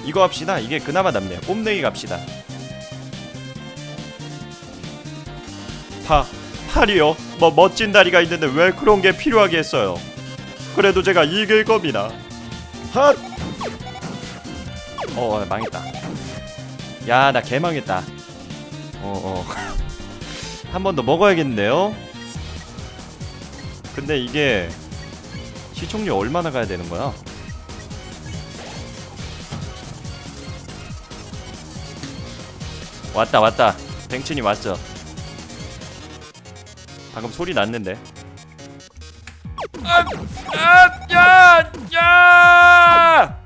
이거 합시다. 이게 그나마 낫네요. 뽐내기 갑시다. 팔이요? 뭐 멋진 다리가 있는데 왜 그런 게 필요하게 했어요? 그래도 제가 이길 겁니다. 핫! 망했다. 야, 나 개망했다. 한 번 더 먹어야겠는데요? 근데 이게 시청률 얼마나 가야 되는 거야? 왔다. 뱅춘이 왔어. 방금 소리 났는데. 야!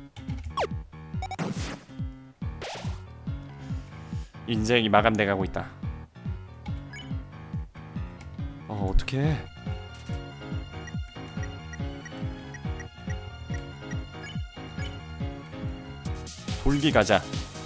인생이 마감돼 가고 있다. 어떡해. 돌기 가자.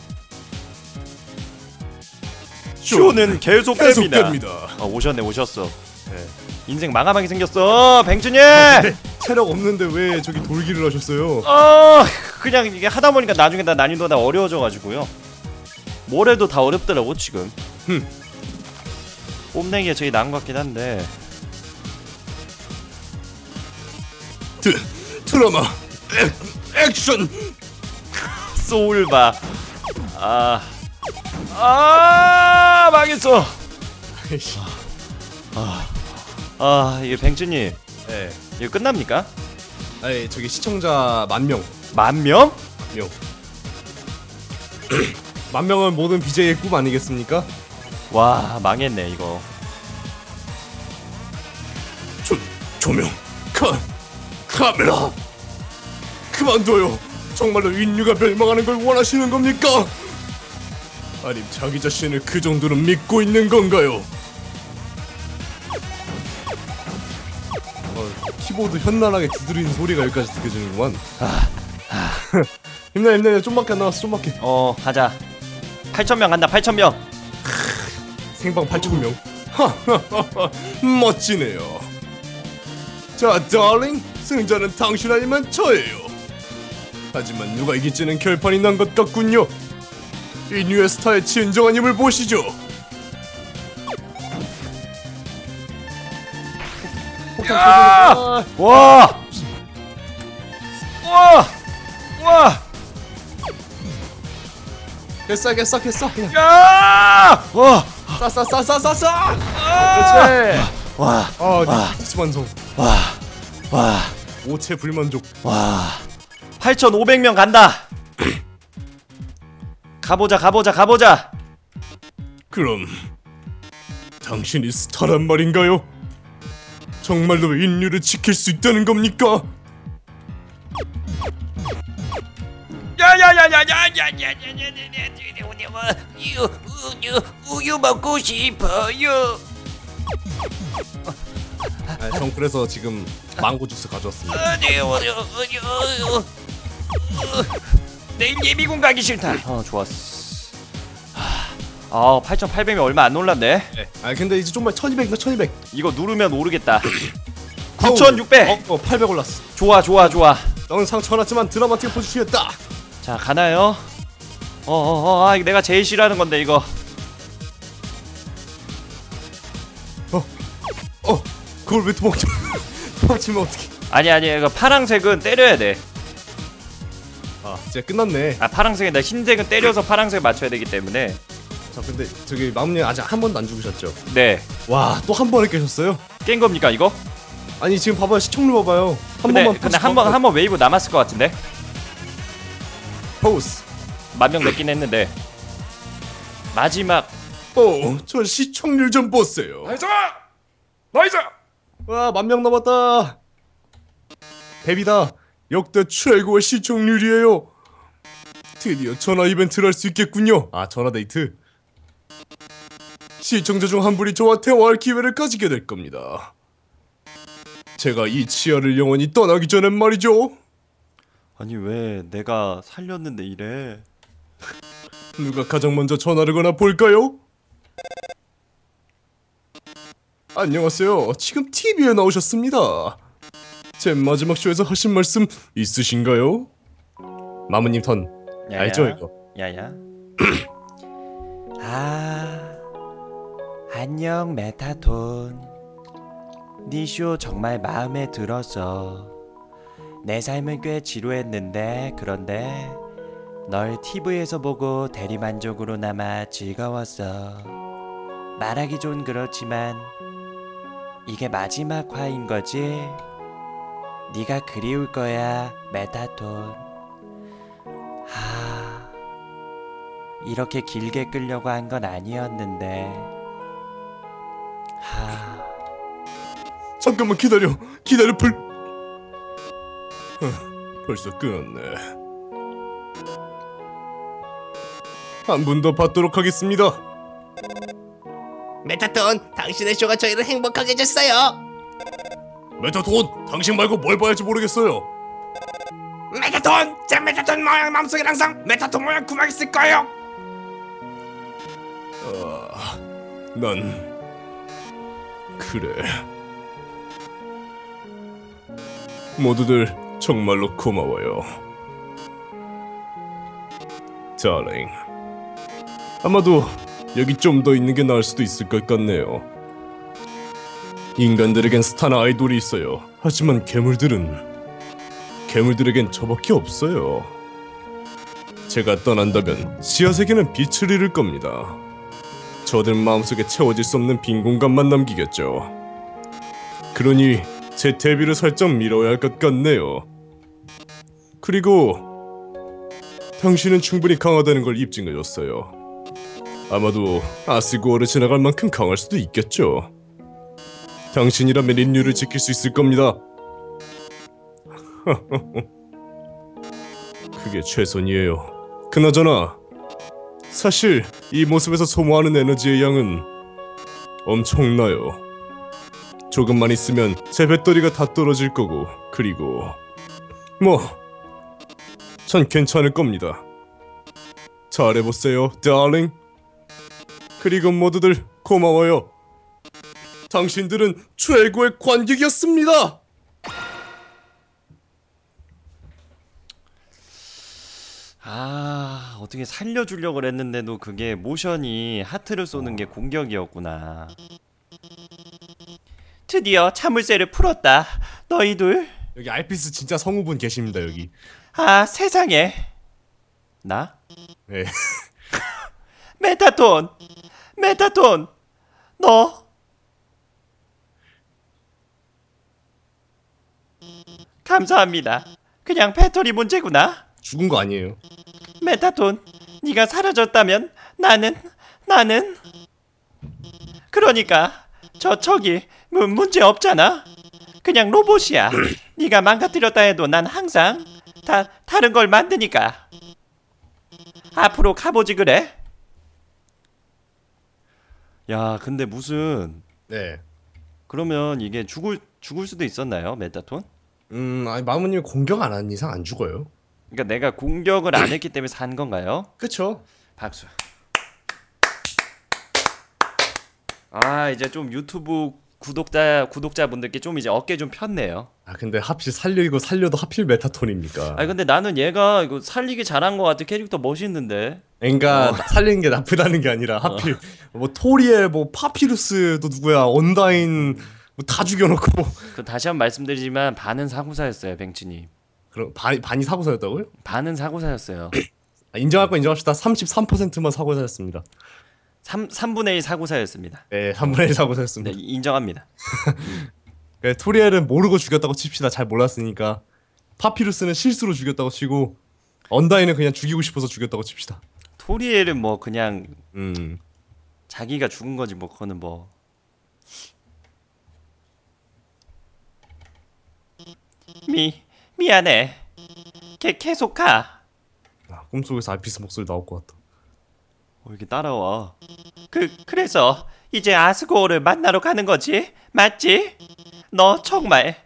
쇼는 계속됩니다. 오셨어. 네. 인생 마감하게 생겼어, 뱅준이. 체력 없는데 왜 저기 돌기를 하셨어요? 그냥 이게 하다 보니까 나중에 다 난이도가 어려워져가지고요. 뭘 해도 다 어렵더라고 지금. 뽐내기가 제일 나은 것 같긴 한데. 드라마 액션 소울바. 망했어. 이게 뱅준님. 네. 이거 끝납니까? 아니 저기 시청자 10,000명. 10,000명? 만 명은 모든 BJ의 꿈 아니겠습니까? 와, 망했네 이거. 조명 카메라 그만둬요. 정말로 인류가 멸망하는 걸 원하시는 겁니까? 아님 자기 자신을 그 정도로 믿고 있는 건가요? 키보드 현란하게 두드리는 소리가 여기까지 느껴지는구만. 힘내 좀밖에 안 남았어. 좀밖에. 가자. 8,000명 간다. 8,000명. 생방 8,000명. 멋지네요. 자, 달링, 승자는 당신 아니면 저예요. 하지만 누가 이길지는 결판이 난 것 같군요. 이 뉴에스타의 진정한 힘을 보시죠. 야! 와! 됐어. 야! 와! 싸. 그렇지. 디스 완성. 오체 불만족. 8,500명 간다. 가보자. 그럼 당신이 스타란 말인가요? 정말로 인류를 지킬 수 있다는 겁니까? 우유 먹고 싶어요. 전 그래서 지금 망고 주스 가져왔습니다. 내일 예비군 가기 싫다. 좋았어. 8,800명 얼마 안 올랐네. 근데 이제 좀만 1,200나 1,200. 이거 누르면 오르겠다. 9,600. 800 올랐어. 좋아. 넌 상처났지만 드라마틱 포지션이었다. 자, 가나요? 이거 내가 제일 싫어하는 건데 이거. 그걸 왜 도망치면 어떡해. 아니 이거 파랑색은 때려야 돼. 이제 끝났네. 파랑색이나 흰색은 때려서 파랑색 맞춰야 되기 때문에. 자, 근데 저기 마무님 아직 한 번도 안 죽으셨죠? 네. 와, 또 한 번을 깨셨어요? 깬 겁니까 이거? 아니 지금 봐봐요. 시청률 봐봐요. 근데 한 번 웨이브 남았을 것 같은데. 포스 10,000명 냈긴 했는데 마지막. 저 시청률 좀 보세요. 나이스! 와, 10,000명 남았다. 데뷔다. 역대 최고의 시청률이에요. 드디어 전화 이벤트를 할 수 있겠군요. 전화 데이트. 시청자 중 한 분이 저와 대화할 기회를 가지게 될 겁니다. 제가 이 치아를 영원히 떠나기 전엔 말이죠. 아니 왜 내가 살렸는데 이래. 누가 가장 먼저 전화를 거나 볼까요? 안녕하세요. 지금 TV에 나오셨습니다. 제 마지막 쇼에서 하신 말씀 있으신가요? 마무님 턴. 야야. 알죠 이거? 야야. 아, 안녕 메타톤. 네 쇼 정말 마음에 들었어. 내 삶은 꽤 지루했는데 그런데 널 TV에서 보고 대리만족으로나마 즐거웠어. 말하기 좀 그렇지만 이게 마지막 화인 거지? 네가 그리울 거야 메타톤. 이렇게 길게 끌려고 한 건 아니었는데. 잠깐만 기다려 벌써 끊었네. 한 분 더 받도록 하겠습니다. 메타톤, 당신의 쇼가 저희를 행복하게 해줬어요. 메타톤, 당신 말고 뭘 봐야 할지 모르겠어요. 메타톤, 제 메타톤 모양 마음속에 항상 메타톤 모양 구멍 있을 거예요. 난 그래. 모두들 정말로 고마워요. 달링. 아마도 여기 좀 더 있는 게 나을 수도 있을 것 같네요. 인간들에겐 스타나 아이돌이 있어요. 하지만 괴물들에겐 저밖에 없어요. 제가 떠난다면 지하세계는 빛을 잃을 겁니다. 저들 마음속에 채워질 수 없는 빈 공간만 남기겠죠. 그러니 제 데뷔를 살짝 미뤄야 할 것 같네요. 그리고 당신은 충분히 강하다는 걸 입증해줬어요. 아마도 아스고어를 지나갈 만큼 강할 수도 있겠죠. 당신이라면 인류를 지킬 수 있을 겁니다. 그게 최선이에요. 그나저나 사실 이 모습에서 소모하는 에너지의 양은 엄청나요. 조금만 있으면 제 배터리가 다 떨어질 거고, 그리고 전 괜찮을 겁니다. 잘해보세요, 달링. 그리고 모두들 고마워요. 당신들은 최고의 관객이었습니다. 어떻게 살려주려고 그랬는데도 그게 모션이 하트를 쏘는 게 공격이었구나. 드디어 참을세를 풀었다. 너희들. 여기 알피스 진짜 성우분 계십니다. 여기. 세상에. 나? 네. 메타톤, 너 감사합니다. 그냥 배터리 문제구나. 죽은 거 아니에요. 메타톤, 네가 사라졌다면 나는 그러니까 저기 문제 없잖아. 그냥 로봇이야. 네가 망가뜨렸다 해도 난 항상 다른 걸 만드니까. 앞으로 가보지 그래. 야, 근데 무슨 네. 그러면 이게 죽을 수도 있었나요, 메타톤? 아니 마무님이 공격 안 하는 이상 안 죽어요. 그러니까 내가 공격을 안 했기 때문에 산 건가요? 그쵸? 박수. 이제 좀 유튜브 구독자분들께 좀 이제 어깨 좀 폈네요. 근데 하필 살려도 하필 메타톤입니까? 근데 나는 얘가 이거 살리기 잘한 것 같아. 캐릭터 멋있는데. 그러니까 살리는 게 나쁘다는 게 아니라 하필 토리엘 파피루스도 누구야 언다인 다 죽여놓고. 다시 한번 말씀드리지만 반은 사고사였어요, 뱅치님. 그럼 반이 사고사였다고요? 반은 사고사였어요. 인정할 거 인정합시다. 33%만 사고사였습니다. 3분의 1 사고사였습니다. 네, 3분의 1 사고사였습니다. 네, 인정합니다. 네, 토리엘은 모르고 죽였다고 칩시다. 잘 몰랐으니까. 파피루스는 실수로 죽였다고 치고 언다인은 그냥 죽이고 싶어서 죽였다고 칩시다. 토리엘은 그냥 자기가 죽은 거지 그거는 미안해. 계속 가. 꿈속에서 알피스 목소리 나올 것 같다. 이렇게 따라와. 그래서 이제 아스고어를 만나러 가는 거지? 맞지? 너 정말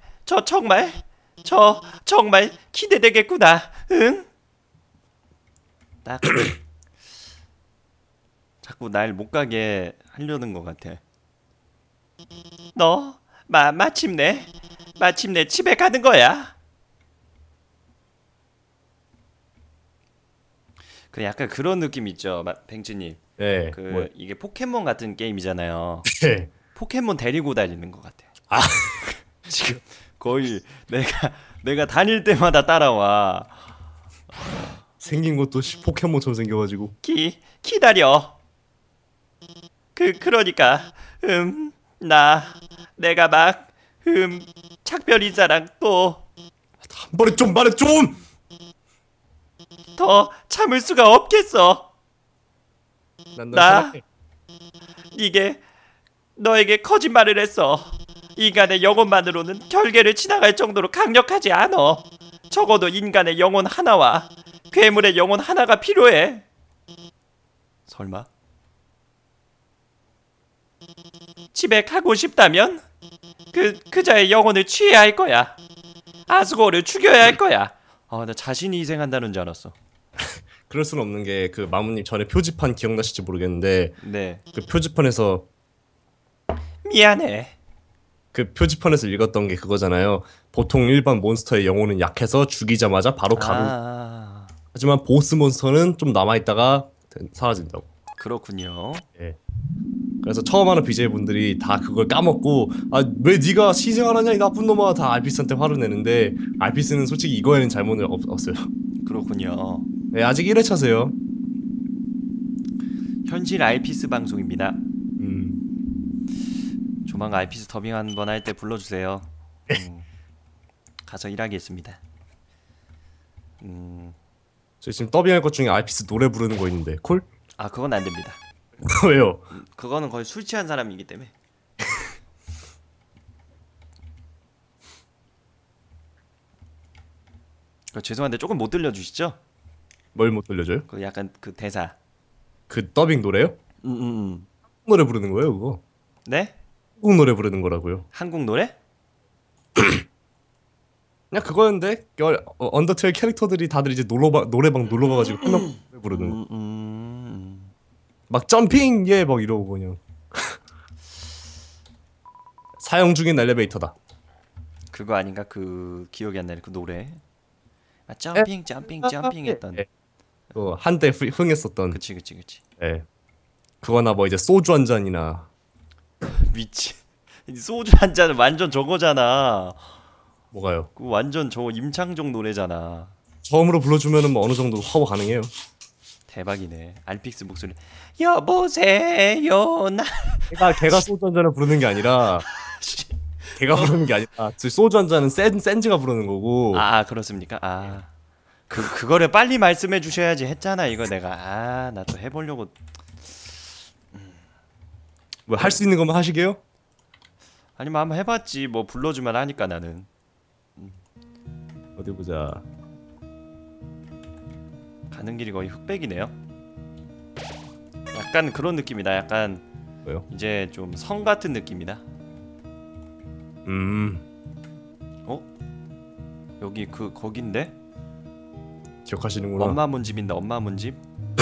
기대되겠구나. 응? 딱 자꾸 날 못 가게 하려는 것 같아. 너 마침내 집에 가는 거야. 그 약간 그런 느낌 있죠, 뱅치님. 네. 그 이게 포켓몬 같은 게임이잖아요. 네. 포켓몬 데리고 다니는 것 같아. 아. 지금 거의 내가 다닐 때마다 따라와. 생긴 것도 포켓몬처럼 생겨가지고. 기다려. 그러니까 내가 막 작별 인사랑 또 한 번에 좀 말해 좀. 더 참을 수가 없겠어. 나 이게 너에게 거짓말을 했어. 인간의 영혼만으로는 결계를 지나갈 정도로 강력하지 않아. 적어도 인간의 영혼 하나와 괴물의 영혼 하나가 필요해. 설마? 집에 가고 싶다면 그자의 영혼을 취해야 할 거야. 아스고를 죽여야 할 거야. 나 자신이 희생한다는 줄 알았어. 그럴 수는 없는 게 그 마무님 전에 표지판 기억나실지 모르겠는데 네. 그 표지판에서 미안해. 그 표지판에서 읽었던 게 그거잖아요. 보통 일반 몬스터의 영혼은 약해서 죽이자마자 바로 가루. 하지만 보스 몬스터는 좀 남아있다가 사라진다고. 그렇군요. 예. 그래서 처음 하는 BJ분들이 다 그걸 까먹고 왜 네가 희생하느냐 이 나쁜 놈아 다 알피스한테 화를 내는데 알피스는 솔직히 이거에는 잘못은 없어요. 그렇군요. 네, 아직 1회차세요. 현실 알피스 방송입니다. 조만간 알피스 더빙 한번 할 때 불러주세요. 가서 일하겠습니다. 저 지금 더빙할 것 중에 알피스 노래 부르는 거 있는데 콜? 그건 안 됩니다. 왜요? 그거는 거의 술 취한 사람이기 때문에. 죄송한데 조금 못 들려주시죠? 뭘 못 들려줘요? 그 약간 그 대사. 그 더빙 노래요? 노래 부르는 거예요 그거? 네? 한국 노래 부르는 거라고요. 한국 노래? 그냥 그거였는데 언더테일 캐릭터들이 다들 이제 노래방 놀러 가가지고 한명 노래 부르는 거. 막 점핑 막 이러고 그냥 사용 중인 엘리베이터다. 그거 아닌가? 그 기억이 안 나네. 그 노래. 점핑 했던. 한때 흥했었던. 그치. 예. 그거나 뭐 이제 소주 한 잔이나. 미치. 소주 한 잔은 완전 저거잖아. 뭐가요? 그 완전 저거 임창정 노래잖아. 처음으로 불러주면은 뭐 어느 정도 화보 가능해요. 대박이네. 알픽스 목소리. 여보세요. 걔가 소주 한 잔을 부르는 게 아니라 걔가 부르는 게 아니라 소주 한 잔은 센즈가 부르는 거고. 그렇습니까? 그거를 빨리 말씀해 주셔야지 했잖아. 이거 내가 나 또 해보려고. 뭐 할 수 있는 것만 하시게요? 아니면 한번 해봤지. 뭐 불러주면 하니까 나는. 어디 보자. 가는 길이 거의 흑백이네요. 약간 그런 느낌이다. 약간 뭐요? 이제 좀 성 같은 느낌이다. 여기 거긴데? 기억하시는구나. 엄마 문집인데 엄마 문집.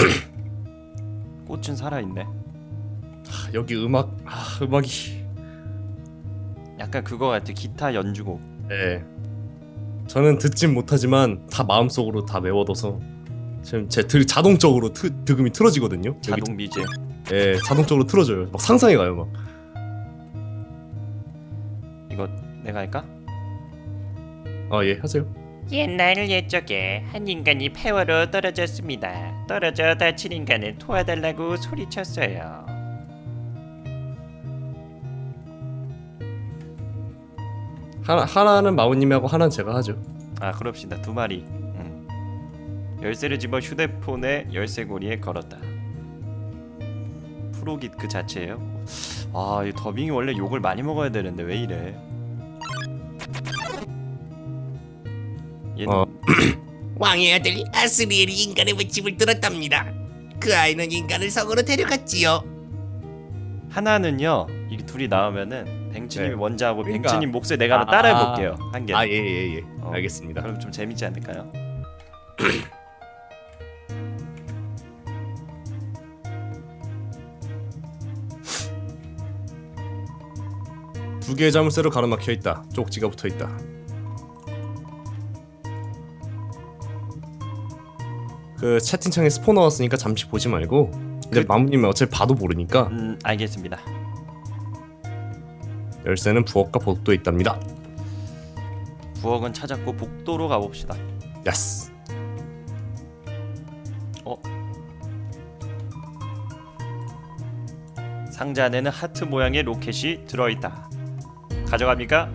꽃은 살아있네. 여기 음악이 약간 그거 같아. 기타 연주곡. 네. 저는 듣진 못하지만 다 마음속으로 다 메워둬서 지금 제 자동적으로 득음이 틀어지거든요. 자동 미제. 예, 자동적으로 틀어져요. 막 상상이 가요 막. 이거 내가 할까? 예, 하세요. 옛날 옛적에 한 인간이 폐허로 떨어졌습니다. 떨어져 다친 인간을 도와달라고 소리쳤어요. 하나는 마우님하고 하나는 제가 하죠. 그럽시다. 두 마리. 열쇠를 집어 휴대폰의 열쇠고리에 걸었다. 프로깃 그 자체예요. 이 더빙이 원래 욕을 많이 먹어야 되는데 왜 이래? 왕의 아들 아스리엘이 인간의 외침을 들었답니다. 그 아이는 인간을 성으로 데려갔지요. 하나는요. 이게 둘이 나오면은 뱅치님이 네. 먼저 하고 그러니까. 뱅치님 목소리 내가 한번 따라해 볼게요. 한 개. 예. 알겠습니다. 그럼 좀 재밌지 않을까요? 두 개의 자물쇠로 가로막혀 있다. 쪽지가 붙어 있다. 그 채팅창에 스포 나왔으니까 잠시 보지 말고. 근데 마무님은 어차피 봐도 모르니까. 알겠습니다. 열쇠는 부엌과 복도에 있답니다. 부엌은 찾았고 복도로 가봅시다. 야스. 상자 안에는 하트 모양의 로켓이 들어있다. 가져갑니까?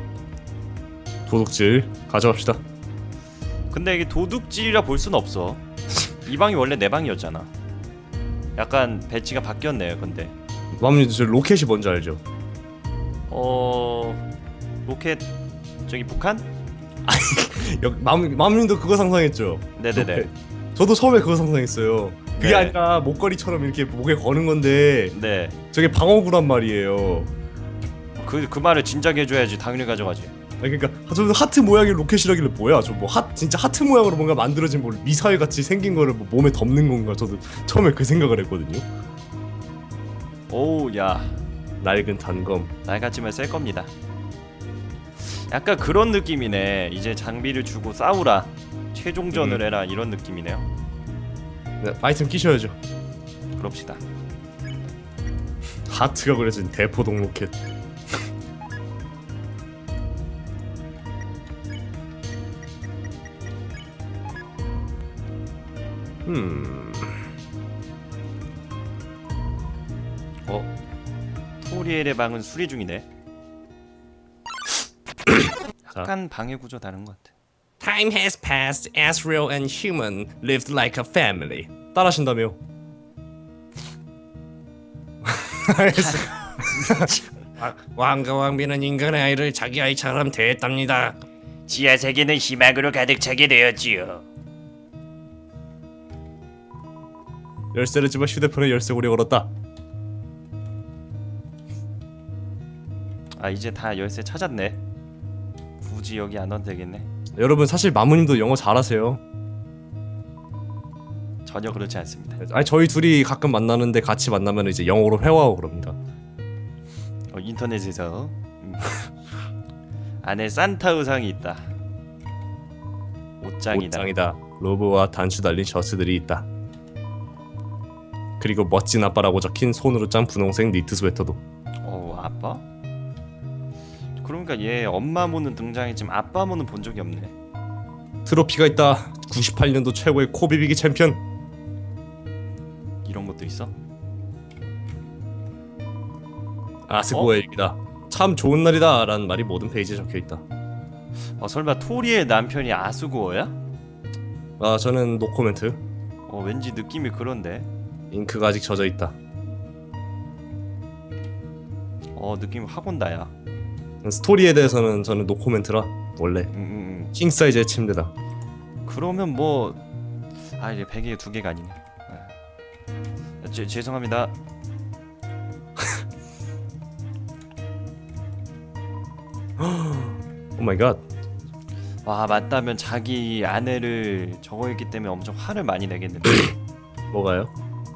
도둑질 가져갑시다. 근데 이게 도둑질이라 볼 순 없어. 이 방이 원래 내 방이었잖아. 약간 배치가 바뀌었네요. 근데 마무님 저 로켓이 뭔지 알죠? 로켓 저기 북한? 마무님도 그거 상상했죠? 네네네. 로켓. 저도 처음에 그거 상상했어요. 그게 네. 아니라 목걸이처럼 이렇게 목에 거는 건데 네. 저게 방어구란 말이에요. 그 말을 진작에 해줘야지. 당연히 가져가지. 그러니까 저도 하트 모양의 로켓이라길래 뭐야? 저 뭐 진짜 하트 모양으로 뭔가 만들어진 뭐 미사일 같이 생긴 거를 뭐 몸에 덮는 건가? 저도 처음에 그 생각을 했거든요. 오우 야, 낡은 단검. 날 같지만 셀 겁니다. 약간 그런 느낌이네. 이제 장비를 주고 싸우라, 최종전을 해라, 이런 느낌이네요. 네, 아이템 끼셔야죠. 그럽시다. 하트가 그려진 대포동 로켓. 토리엘의 방은 수리 중이네. 약간 방해 구조 다른 것 같아. Time has passed. Asriel and human lived like a family. 따라하신다며요. 왕과 왕비는 인간의 아이를 자기 아이처럼 대했답니다. 지하 세계는 희망으로 가득 차게 되었지요. 열쇠를 집어 휴대폰에 열쇠고리 걸었다. 아, 이제 다 열쇠 찾았네. 굳이 여기 안 와도 되겠네. 여러분 사실 마무님도 영어 잘하세요. 전혀 그렇지 않습니다. 아니 저희 둘이 가끔 만나는데 같이 만나면 이제 영어로 회화하고 그럽니다. 인터넷에서 안에 산타 의상이 있다. 옷장이다. 옷장이다. 로브와 단추 달린 셔츠들이 있다. 그리고 멋진 아빠라고 적힌 손으로 짠 분홍색 니트 스웨터도. 아빠? 그러니까 얘 엄마모는 등장했지만 아빠모는 본 적이 없네. 트로피가 있다. 98년도 최고의 코비비기 챔피언. 이런 것도 있어? 아스고의 얘기다. 참 좋은 날이다 라는 말이 모든 페이지에 적혀있다. 설마 토리의 남편이 아스고어야? 아 저는 노코멘트. 왠지 느낌이 그런데. 잉크가 아직 젖어있다. 느낌 확 온다 야. 스토리에 대해서는 저는 노코멘트라 원래. 킹사이즈의 침대다. 그러면 뭐 이제 베개에 두 개가 아니네. 죄송합니다. 오 마이 갓. 와, 맞다면 자기 아내를 저거 했기 때문에 엄청 화를 많이 내겠는데. 뭐가요?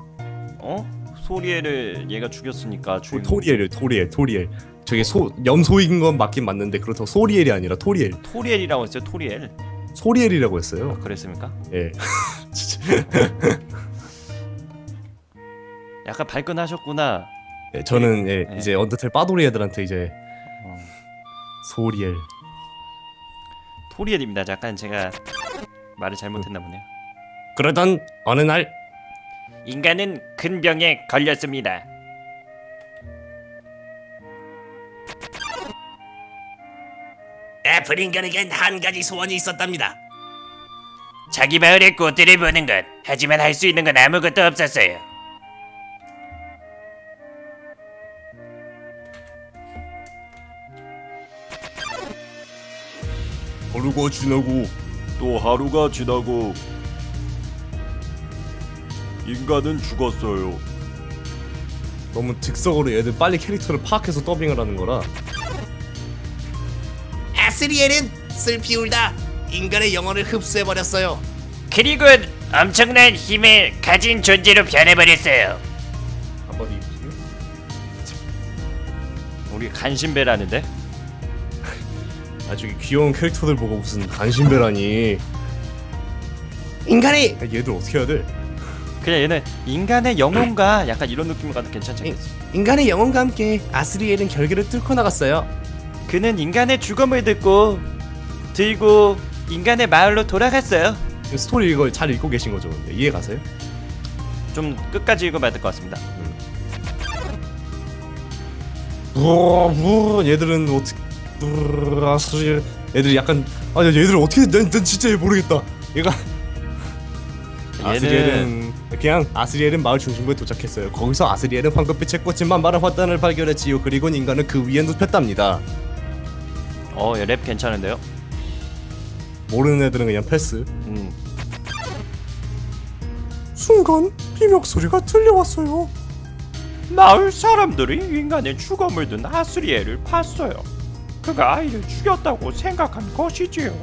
소리엘을 얘가 죽였으니까 주인공. 토리엘. 저게 염소인 건 맞긴 맞는데 그렇다고 소리엘이 아니라 토리엘. 토리엘이라고 했어요. 토리엘. 소리엘이라고 했어요. 그랬습니까? 예. 약간 발끈하셨구나. 예, 저는 네. 이제 언더텔 빠돌이 애들한테 이제 소리엘. 토리엘입니다. 약간 제가 말을 잘못했나 보네요. 그러던 어느 날 인간은 큰 병에 걸렸습니다. 애플 인간에겐 한 가지 소원이 있었답니다. 자기 마을의 꽃들을 보는 것. 하지만 할 수 있는 건 아무것도 없었어요. 하루가 지나고 또 하루가 지나고 인간은 죽었어요. 너무 즉석으로 얘들 빨리 캐릭터를 파악해서 더빙을 하는 거라. 아스리엘은 슬피 울다 인간의 영혼을 흡수해버렸어요. 그리고 엄청난 힘을 가진 존재로 변해버렸어요. 한마디 우리 간신배라는데? 저기 귀여운 캐릭터들 보고 무슨 간신배라니. 인간의 야, 얘들 어떻게 해야 돼? 그냥 얘는 인간의 영혼과 약간 이런 느낌을 가도 괜찮지 인, 않겠어? 인간의 영혼과 함께 아스리엘은 결계를 뚫고 나갔어요. 그는 인간의 죽음을 들고 인간의 마을로 돌아갔어요. 지금 스토리 이걸 잘 읽고 계신 거죠? 근데 이해 가세요? 좀 끝까지 읽어봐야 될 것 같습니다. 얘들은 어떻게 아스리엘 애들이 약간 아니 얘들 어떻게 난 진짜 모르겠다. 얘가 아스리엘은 그냥 아스리엘은 마을 중심부에 도착했어요. 거기서 아스리엘은 황금빛의 꽃임만 마른 화단을 발견했지요. 그리고 인간은 그 위에 눕혔답니다. 랩 괜찮은데요? 모르는 애들은 그냥 패스. 순간 비명 소리가 들려왔어요. 마을 사람들이 인간의 죽음을 든 아스리엘을 봤어요. 그가 아이를 죽였다고 생각한 것이지요.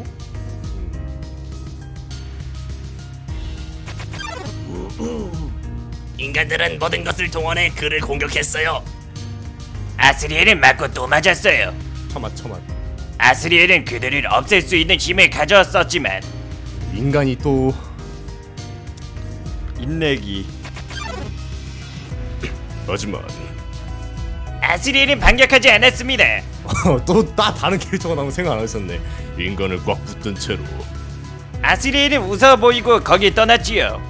인간들은 모든 것을 동원해 그를 공격했어요. 아스리엘은 맞고 또 맞았어요. 처만 아스리엘은 그들을 없앨 수 있는 힘을 가졌었지만 인간이 또 인내기. 하지만 아스리엘은 반격하지 않았습니다. 또 다른 캐릭터가 나오면 생각 안 했었네. 인간을 꽉 붙든 채로 아스리엘은 웃어 보이고 거기 떠났지요.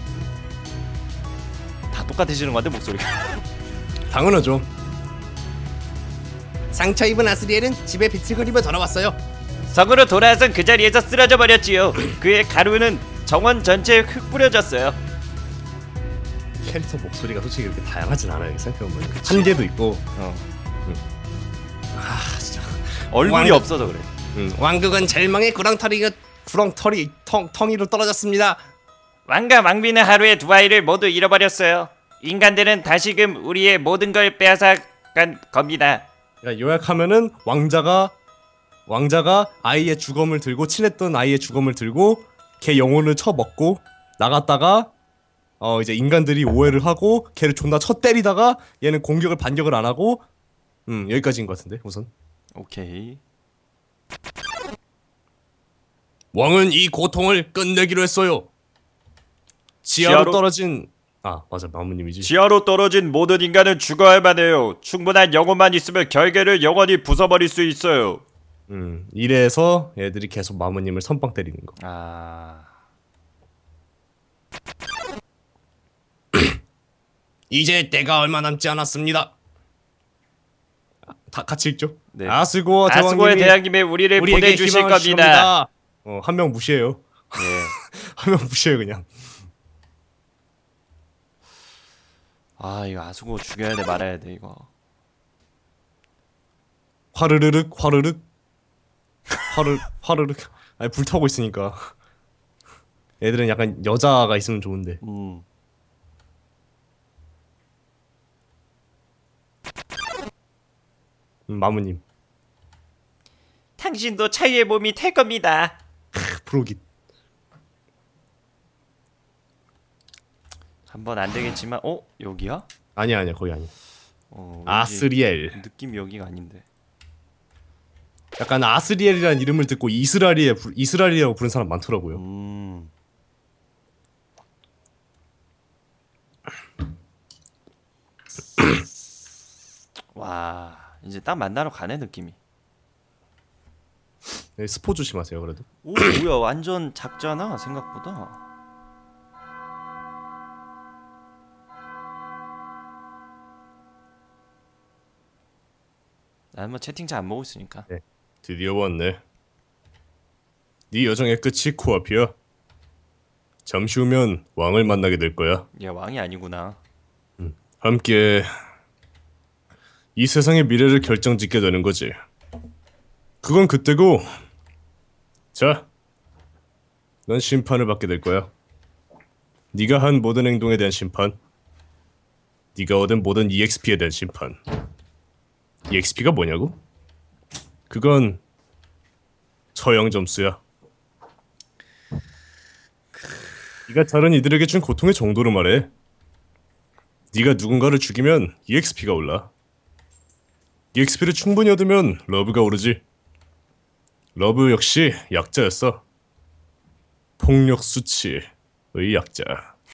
다 똑같아지는 것 같아 목소리가. 당연하죠. 상처 입은 아스리엘은 집에 비틀거리며 돌아왔어요. 성으로 돌아와선 그 자리에서 쓰러져 버렸지요. 그의 가루는 정원 전체에 흙 뿌려졌어요. 캐릭터 목소리가 솔직히 그렇게 다양하진 않아요. 생각해보면 한계도 있고 진짜 얼굴이 없어서 그래. 왕국은 절망의 텅이로 떨어졌습니다. 왕과 왕비는 하루에 두 아이를 모두 잃어버렸어요. 인간들은 다시금 우리의 모든 걸 빼앗아간 겁니다. 그러니까 요약하면은 왕자가 아이의 주검을 들고 친했던 아이의 주검을 들고 걔 영혼을 쳐먹고 나갔다가 이제 인간들이 오해를 하고 걔를 존나 쳐 때리다가 얘는 반격을 안 하고 여기까지인 것 같은데 우선. 오케이. 왕은 이 고통을 끝내기로 했어요. 지하로 떨어진 맞아 마무님이지. 지하로 떨어진 모든 인간은 죽어야 할 만해요. 충분한 영혼만 있으면 결계를 영원히 부숴버릴 수 있어요. 이래서 애들이 계속 마무님을 선빵 때리는 거. 이제 때가 얼마 남지 않았습니다. 다 같이 읽죠. 네. 아스고의 대왕님이 우리를 보내주실 겁니다. 한 명 무시해요. 예. 한 명 무시해요 그냥. 이거 아수고 죽여야 돼 말아야 돼 이거. 화르르륵 아니 불타고 있으니까 애들은 약간 여자가 있으면 좋은데. 마무님 당신도 차유의 몸이 될 겁니다. 프로깃 한번 안 되겠지만 여기야? 아니야 거기 아니야. 왠지 아스리엘 느낌이 여기가 아닌데. 약간 아스리엘이라는 이름을 듣고 이스라엘이라고 부르는 사람 많더라고요. 와 이제 딱 만나러 가네 느낌이. 네, 스포 조심하세요 그래도. 오 뭐야 완전 작잖아 생각보다. 난 뭐 채팅창 안 보고 있으니까. 네. 드디어 왔네. 네 여정의 끝이 코앞이야. 잠시 후면 왕을 만나게 될 거야. 얘 왕이 아니구나. 함께 이 세상의 미래를 결정짓게 되는 거지. 그건 그때고. 자, 넌 심판을 받게 될 거야. 네가 한 모든 행동에 대한 심판, 네가 얻은 모든 EXP에 대한 심판. EXP가 뭐냐고? 그건 처형 점수야. 네가 다른 이들에게 준 고통의 정도로 말해. 네가 누군가를 죽이면 EXP가 올라. EXP를 충분히 얻으면 러브가 오르지. 러브 역시 약자였어. 폭력 수치의 약자.